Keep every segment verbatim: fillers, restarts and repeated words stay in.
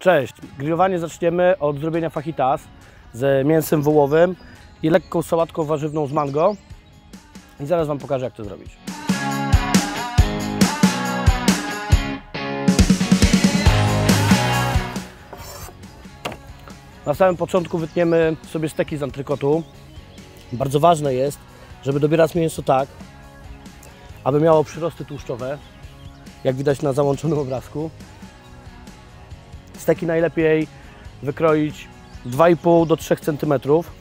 Cześć! Grillowanie zaczniemy od zrobienia fajitas z mięsem wołowym i lekką sałatką warzywną z mango. I zaraz Wam pokażę, jak to zrobić. Na samym początku wytniemy sobie steki z antrykotu. Bardzo ważne jest, żeby dobierać mięso tak, aby miało przyrosty tłuszczowe, jak widać na załączonym obrazku. Steki najlepiej wykroić dwa i pół do trzech centymetrów.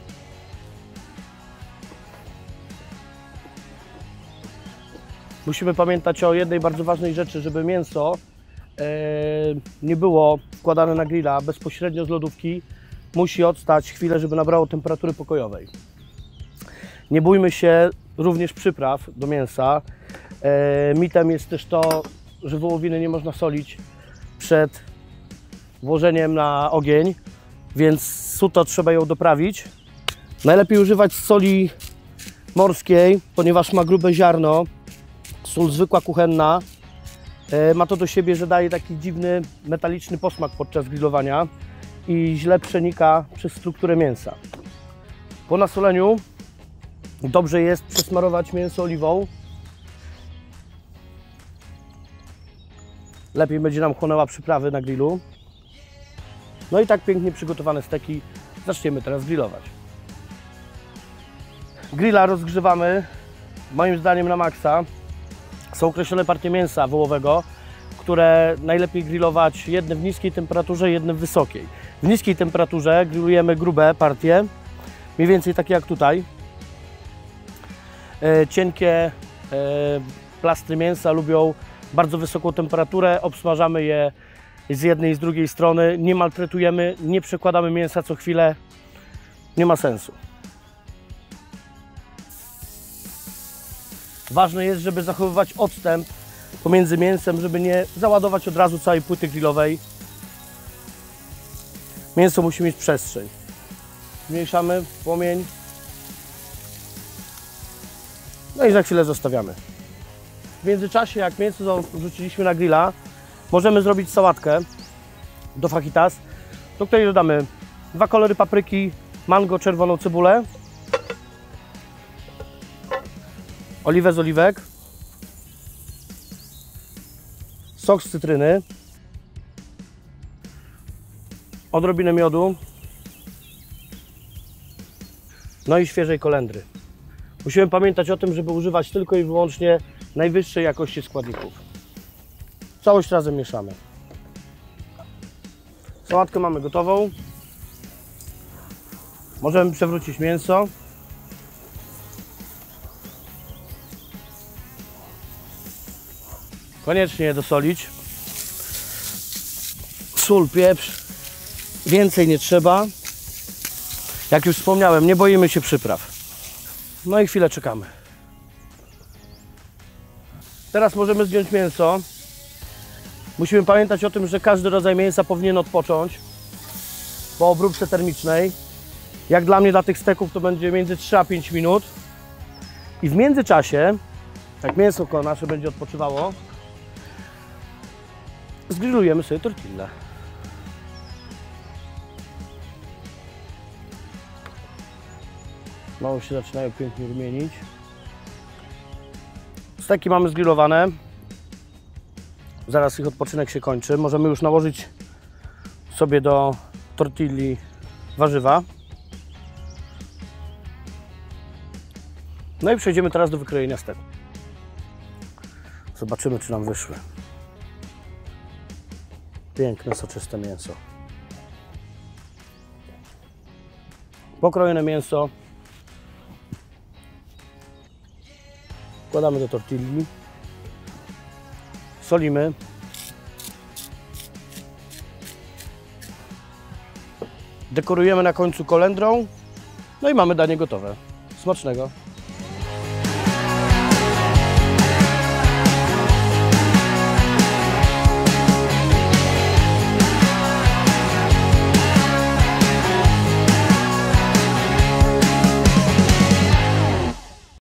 Musimy pamiętać o jednej bardzo ważnej rzeczy, żeby mięso e, nie było wkładane na grilla bezpośrednio z lodówki. Musi odstać chwilę, żeby nabrało temperatury pokojowej. Nie bójmy się również przypraw do mięsa. E, mitem jest też to, że wołowiny nie można solić przed włożeniem na ogień, więc suto trzeba ją doprawić. Najlepiej używać soli morskiej, ponieważ ma grube ziarno. Sól zwykła kuchenna e, ma to do siebie, że daje taki dziwny metaliczny posmak podczas grillowania i źle przenika przez strukturę mięsa. Po nasoleniu dobrze jest przesmarować mięso oliwą. Lepiej będzie nam chłonęła przyprawy na grillu. No i tak pięknie przygotowane steki zaczniemy teraz grillować. Grilla rozgrzewamy moim zdaniem na maksa. Są określone partie mięsa wołowego, które najlepiej grillować jedne w niskiej temperaturze, jedne w wysokiej. W niskiej temperaturze grillujemy grube partie, mniej więcej takie jak tutaj. E, cienkie e, plastry mięsa lubią bardzo wysoką temperaturę, obsmażamy je z jednej i z drugiej strony, nie maltretujemy, nie przekładamy mięsa co chwilę, nie ma sensu. Ważne jest, żeby zachowywać odstęp pomiędzy mięsem, żeby nie załadować od razu całej płyty grillowej. Mięso musi mieć przestrzeń. Zmniejszamy płomień. No i za chwilę zostawiamy. W międzyczasie, jak mięso wrzuciliśmy na grilla, możemy zrobić sałatkę do fajitas, do której dodamy dwa kolory papryki, mango, czerwoną cebulę, oliwę z oliwek, sok z cytryny, odrobinę miodu, no i świeżej kolendry. Musimy pamiętać o tym, żeby używać tylko i wyłącznie najwyższej jakości składników. Całość razem mieszamy. Sałatkę mamy gotową. Możemy przewrócić mięso. Koniecznie je dosolić. Sól, pieprz. Więcej nie trzeba. Jak już wspomniałem, nie boimy się przypraw. No i chwilę czekamy. Teraz możemy zdjąć mięso. Musimy pamiętać o tym, że każdy rodzaj mięsa powinien odpocząć po obróbce termicznej. Jak dla mnie, dla tych steków, to będzie między trzy a pięć minut. I w międzyczasie, jak mięso nasze będzie odpoczywało, zgrillujemy sobie tortillę. Mało się zaczynają pięknie rumienić. Steki mamy zgrillowane. Zaraz ich odpoczynek się kończy. Możemy już nałożyć sobie do tortilli warzywa. No i przejdziemy teraz do wykrojenia steku. Zobaczymy, czy nam wyszły. Piękne, soczyste mięso. Pokrojone mięso wkładamy do tortilli. Solimy. Dekorujemy na końcu kolendrą. No i mamy danie gotowe. Smacznego!